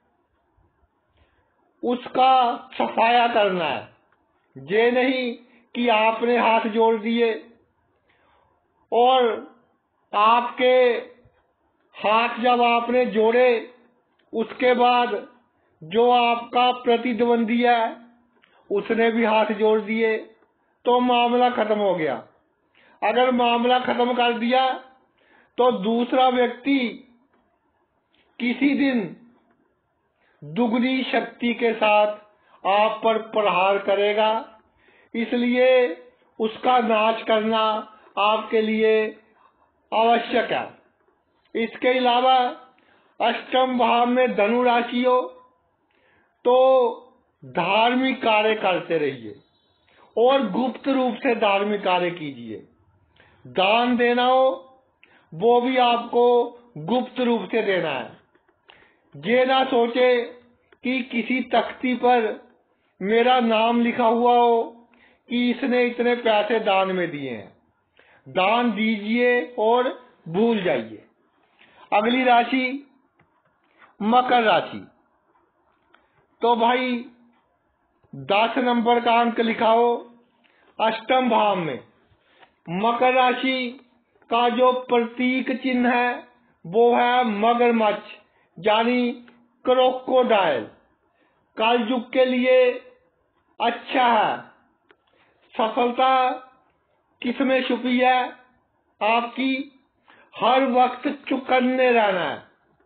उसका सफाया करना है। ये नहीं कि आपने हाथ जोड़ दिए और आपके हाथ जब आपने जोड़े उसके बाद जो आपका प्रतिद्वंदी है उसने भी हाथ जोड़ दिए तो मामला खत्म हो गया। अगर मामला खत्म कर दिया तो दूसरा व्यक्ति किसी दिन दुगनी शक्ति के साथ आप पर प्रहार करेगा, इसलिए उसका नाश करना आपके लिए आवश्यक है। इसके अलावा अष्टम भाव में धनु राशि हो तो धार्मिक कार्य करते रहिए और गुप्त रूप से धार्मिक कार्य कीजिए। दान देना हो वो भी आपको गुप्त रूप से देना है। ये ना सोचे कि किसी तख्ती पर मेरा नाम लिखा हुआ हो कि इसने इतने पैसे दान में दिए हैं। दान दीजिए और भूल जाइए। अगली राशि मकर राशि। तो भाई दस नंबर का अंक लिखा हो अष्टम भाव में। मकर राशि का जो प्रतीक चिन्ह है वो है मगरमच्छ यानी क्रोकोडाइल। कलयुग के लिए अच्छा है। सफलता किसमें छुपी है? आपकी हर वक्त चौकन्ने रहना है,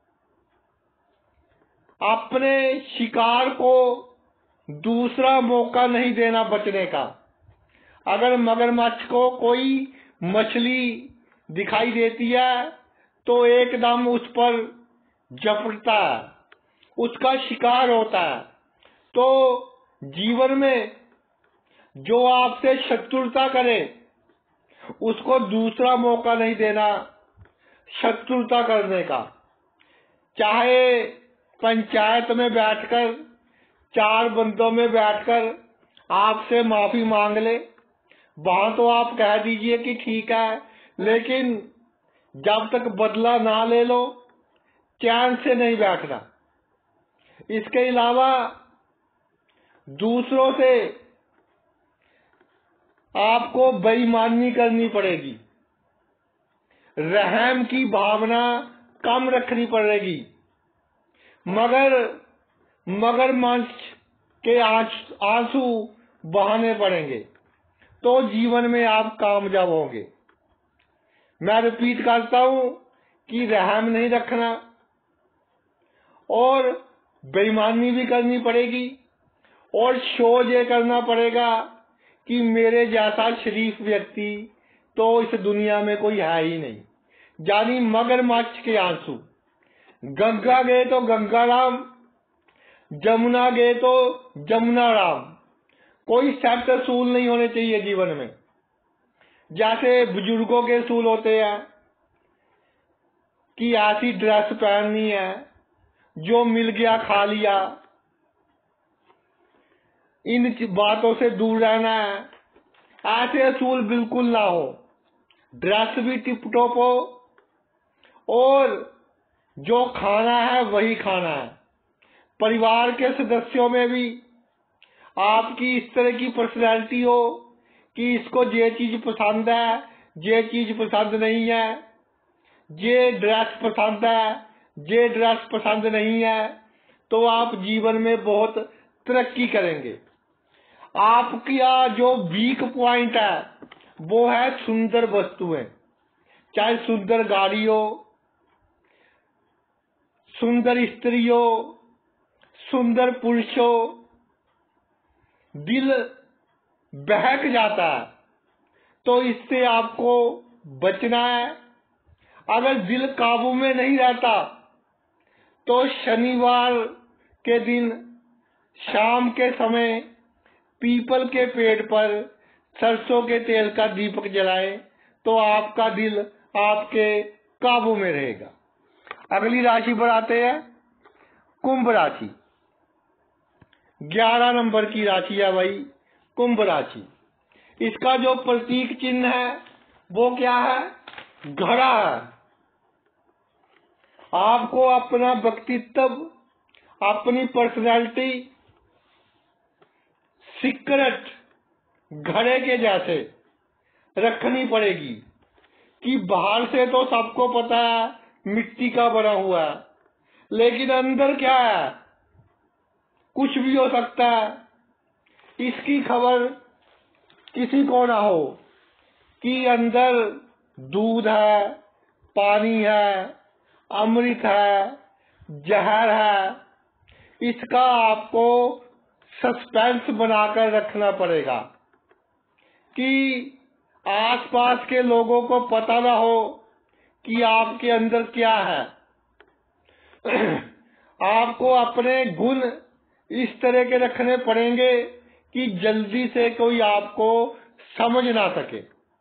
अपने शिकार को दूसरा मौका नहीं देना बचने का। अगर मगरमच्छ को कोई मछली दिखाई देती है तो एकदम उस पर झपटता है, उसका शिकार होता है। तो जीवन में जो आपसे शत्रुता करे उसको दूसरा मौका नहीं देना शत्रुता करने का। चाहे पंचायत में बैठकर चार बंदों में बैठकर आपसे माफी मांग ले, वहां तो आप कह दीजिए कि ठीक है, लेकिन जब तक बदला ना ले लो चैन से नहीं बैठना। इसके अलावा दूसरों से आपको बेईमानी करनी पड़ेगी, रहम की भावना कम रखनी पड़ेगी। मगर मगरमच्छ के आंसू बहाने पड़ेंगे तो जीवन में आप कामयाब होंगे। मैं रिपीट करता हूं कि रहम नहीं रखना और बेईमानी भी करनी पड़ेगी और सोच ये करना पड़ेगा कि मेरे जैसा शरीफ व्यक्ति तो इस दुनिया में कोई है ही नहीं। यानी मगरमच्छ के आंसू। गंगा गए तो गंगा राम, जमुना गए तो जमुना राम। कोई सेट असूल नहीं होने चाहिए जीवन में। जैसे बुजुर्गों के असूल होते हैं कि ऐसी ड्रेस पहननी है, जो मिल गया खा लिया, इन बातों से दूर रहना है। ऐसे असूल बिल्कुल ना हो। ड्रेस भी टिप टॉप हो और जो खाना है वही खाना है। परिवार के सदस्यों में भी आपकी इस तरह की पर्सनैलिटी हो कि इसको ये चीज पसंद है, ये चीज पसंद नहीं है, ये ड्रेस पसंद है, ये ड्रेस पसंद नहीं है, तो आप जीवन में बहुत तरक्की करेंगे। आपका जो वीक पॉइंट है वो है सुंदर वस्तुएं, चाहे सुंदर गाड़ी हो, सुंदर स्त्री हो, सुंदर पुरुष हो। दिल बहक जाता है तो इससे आपको बचना है। अगर दिल काबू में नहीं रहता तो शनिवार के दिन शाम के समय पीपल के पेड़ पर सरसों के तेल का दीपक जलाएं तो आपका दिल आपके काबू में रहेगा। अगली राशि पर आते हैं, कुंभ राशि। ग्यारह नंबर की राशि है भाई कुंभ राशि। इसका जो प्रतीक चिन्ह है वो क्या है? घड़ा है। आपको अपना व्यक्तित्व, अपनी पर्सनैलिटी सीक्रेट घड़े के जैसे रखनी पड़ेगी कि बाहर से तो सबको पता है मिट्टी का बना हुआ है, लेकिन अंदर क्या है कुछ भी हो सकता है। इसकी खबर किसी को ना हो कि अंदर दूध है, पानी है, अमृत है, जहर है। इसका आपको सस्पेंस बनाकर रखना पड़ेगा कि आसपास के लोगों को पता ना हो कि आपके अंदर क्या है। आपको अपने गुण इस तरह के रखने पड़ेंगे कि जल्दी से कोई आपको समझ ना सके।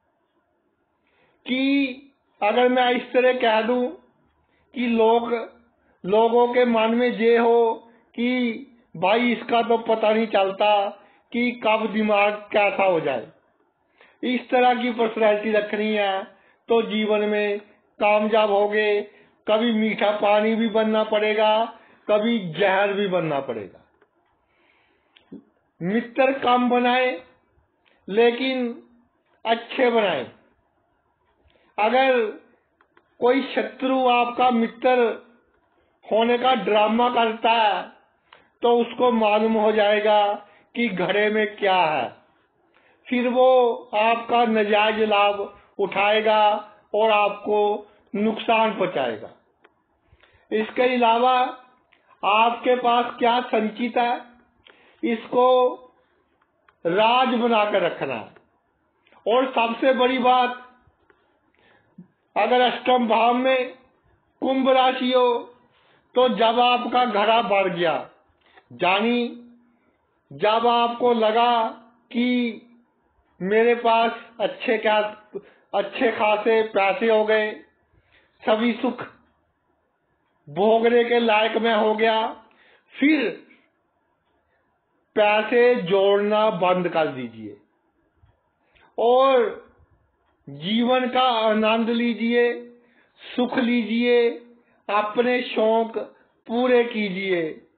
कि अगर मैं इस तरह कह दूं कि लोग लोगों के मन में ये हो कि भाई इसका तो पता नहीं चलता कि कब दिमाग कैसा हो जाए, इस तरह की पर्सनैलिटी रखनी है तो जीवन में कामयाब होगे। कभी मीठा पानी भी बनना पड़ेगा, कभी जहर भी बनना पड़ेगा। मित्र कम बनाए लेकिन अच्छे बनाए। अगर कोई शत्रु आपका मित्र होने का ड्रामा करता है तो उसको मालूम हो जाएगा कि घड़े में क्या है, फिर वो आपका नाजायज लाभ उठाएगा और आपको नुकसान पहुंचाएगा। इसके अलावा आपके पास क्या संचित है इसको राज बनाकर रखना है। और सबसे बड़ी बात, अगर अष्टम भाव में कुंभ राशि हो तो जब आपका घड़ा बढ़ गया, जानी जब आपको लगा कि मेरे पास अच्छे क्या अच्छे खासे पैसे हो गए, सभी सुख भोगने के लायक में हो गया, फिर पैसे जोड़ना बंद कर दीजिए और जीवन का आनंद लीजिए, सुख लीजिए, अपने शौक पूरे कीजिए,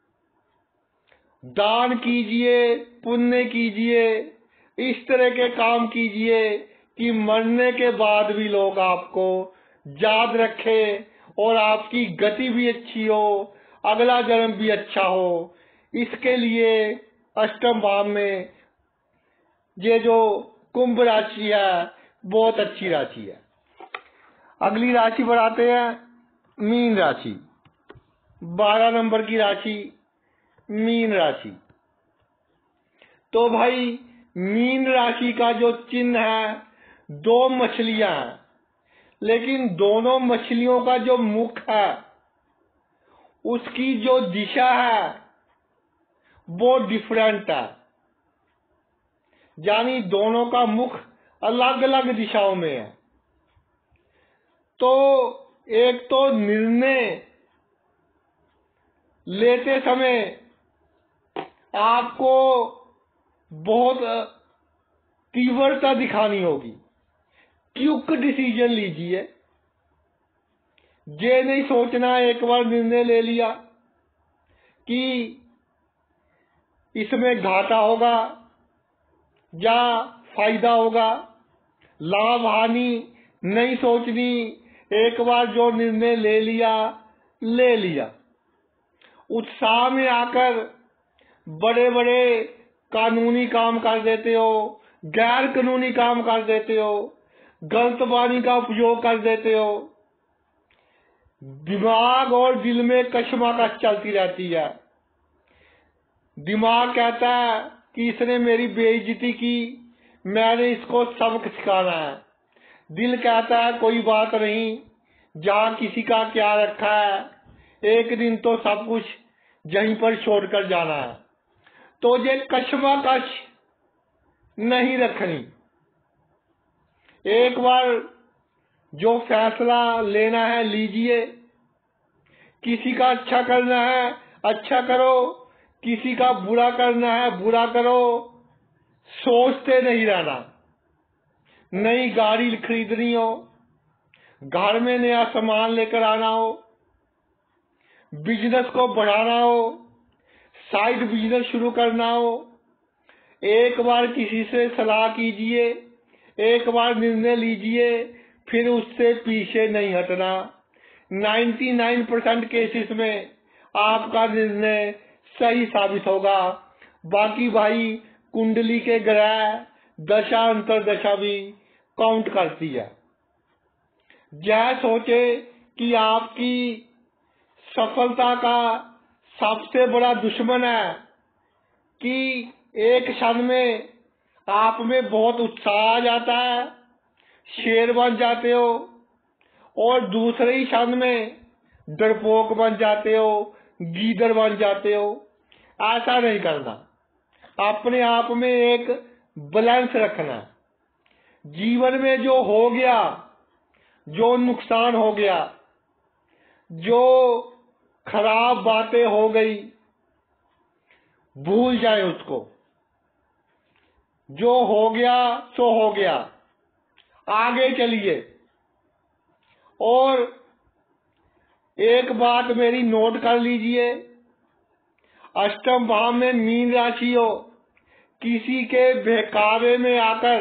दान कीजिए, पुण्य कीजिए, इस तरह के काम कीजिए कि मरने के बाद भी लोग आपको याद रखें और आपकी गति भी अच्छी हो, अगला जन्म भी अच्छा हो। इसके लिए अष्टम भाव में ये जो कुंभ राशि है बहुत अच्छी राशि है। अगली राशि पर आते हैं, मीन राशि, बारह नंबर की राशि मीन राशि। तो भाई मीन राशि का जो चिन्ह है, दो मछलियां हैं, लेकिन दोनों मछलियों का जो मुख है, उसकी जो दिशा है वो डिफरेंट है, यानी दोनों का मुख अलग अलग दिशाओं में है। तो एक तो निर्णय लेते समय आपको बहुत तीव्रता दिखानी होगी, क्विक डिसीजन लीजिए। ये नहीं सोचना एक बार निर्णय ले लिया कि इसमें घाटा होगा या फायदा होगा, लाभ हानि नहीं सोचनी, एक बार जो निर्णय ले लिया ले लिया। उत्साह में आकर बड़े बड़े कानूनी काम कर देते हो, गैर कानूनी काम कर देते हो, गलत वाणी का उपयोग कर देते हो। दिमाग और दिल में कशमकश चलती रहती है। दिमाग कहता है कि इसने मेरी बेइज्जती की, मैंने इसको सबक सिखाना है। दिल कहता है कोई बात नहीं, जहाँ किसी का क्या रखा है, एक दिन तो सब कुछ यहीं पर छोड़कर जाना है। तो ये कशमकश नहीं रखनी। एक बार जो फैसला लेना है लीजिए। किसी का अच्छा करना है अच्छा करो, किसी का बुरा करना है बुरा करो। सोचते नहीं रहना। नई गाड़ी खरीदनी हो, घर में नया सामान लेकर आना हो, बिजनेस को बढ़ाना हो, साइड बिजनेस शुरू करना हो, एक बार किसी से सलाह कीजिए, एक बार निर्णय लीजिए, फिर उससे पीछे नहीं हटना। निन्यानवे परसेंट केसेस में आपका निर्णय सही साबित होगा। बाकी भाई कुंडली के ग्रह दशा अंतरदशा भी काउंट करती है। यह सोचे कि आपकी सफलता का सबसे बड़ा दुश्मन है कि एक क्षण में आप में बहुत उत्साह आ जाता है, शेर बन जाते हो, और दूसरे ही क्षण में डरपोक बन जाते हो, गीदड़ बन जाते हो। ऐसा नहीं करना। अपने आप में एक बैलेंस रखना। जीवन में जो हो गया, जो नुकसान हो गया, जो खराब बातें हो गई, भूल जाए उसको। जो हो गया सो हो गया, आगे चलिए। और एक बात मेरी नोट कर लीजिए, अष्टम भाव में मीन राशि हो, किसी के बहकावे में आकर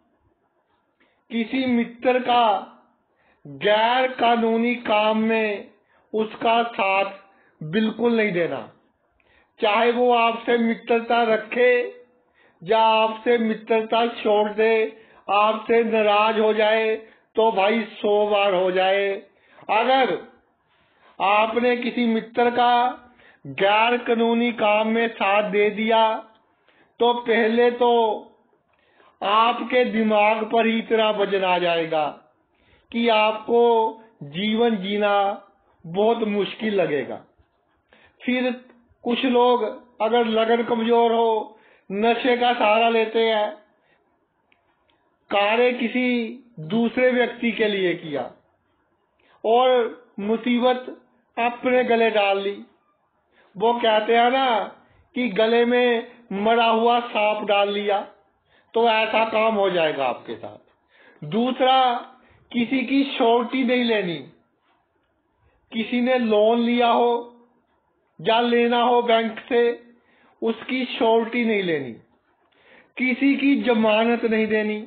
किसी मित्र का गैर कानूनी काम में उसका साथ बिल्कुल नहीं देना। चाहे वो आपसे मित्रता रखे या आपसे मित्रता छोड़ दे, आपसे नाराज हो जाए तो भाई सौ बार हो जाए। अगर आपने किसी मित्र का गैर कानूनी काम में साथ दे दिया तो पहले तो आपके दिमाग पर ही इतना वजन आ जाएगा कि आपको जीवन जीना बहुत मुश्किल लगेगा। फिर कुछ लोग अगर लगन कमजोर हो, नशे का सहारा लेते हैं। कार्य किसी दूसरे व्यक्ति के लिए किया और मुसीबत अपने गले डाल ली। वो कहते हैं ना कि गले में मरा हुआ सांप डाल लिया, तो ऐसा काम हो जाएगा आपके साथ। दूसरा, किसी की श्योरिटी नहीं लेनी। किसी ने लोन लिया हो या लेना हो बैंक से, उसकी श्योरिटी नहीं लेनी। किसी की जमानत नहीं देनी,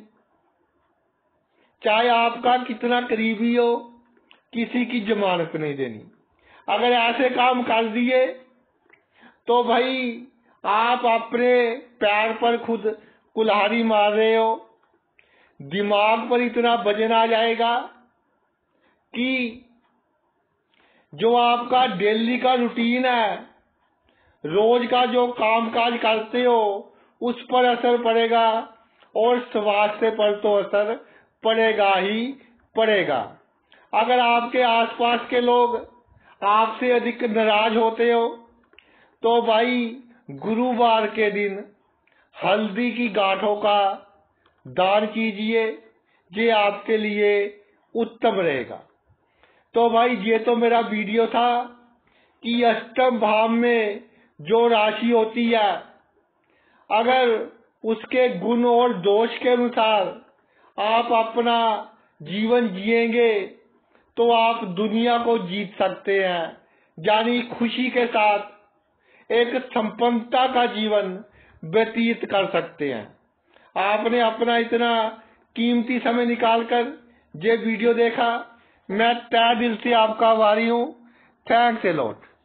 चाहे आपका कितना करीबी हो, किसी की जमानत नहीं देनी। अगर ऐसे काम कर दिए तो भाई आप अपने पैर पर खुद कुल्हाड़ी मार रहे हो। दिमाग पर इतना वजन आ जाएगा कि जो आपका डेली का रूटीन है, रोज का जो काम काज करते हो, उस पर असर पड़ेगा और स्वास्थ्य पर तो असर पड़ेगा ही पड़ेगा। अगर आपके आसपास के लोग आपसे अधिक नाराज होते हो तो भाई गुरुवार के दिन हल्दी की गांठों का दान कीजिए, ये आपके लिए उत्तम रहेगा। तो भाई ये तो मेरा वीडियो था कि अष्टम भाव में जो राशि होती है, अगर उसके गुण और दोष के अनुसार आप अपना जीवन जिएंगे तो आप दुनिया को जीत सकते हैं, यानी खुशी के साथ एक संपन्नता का जीवन व्यतीत कर सकते हैं। आपने अपना इतना कीमती समय निकालकर ये वीडियो देखा, मैं तहे दिल से आपका आभारी हूँ। Thanks a lot.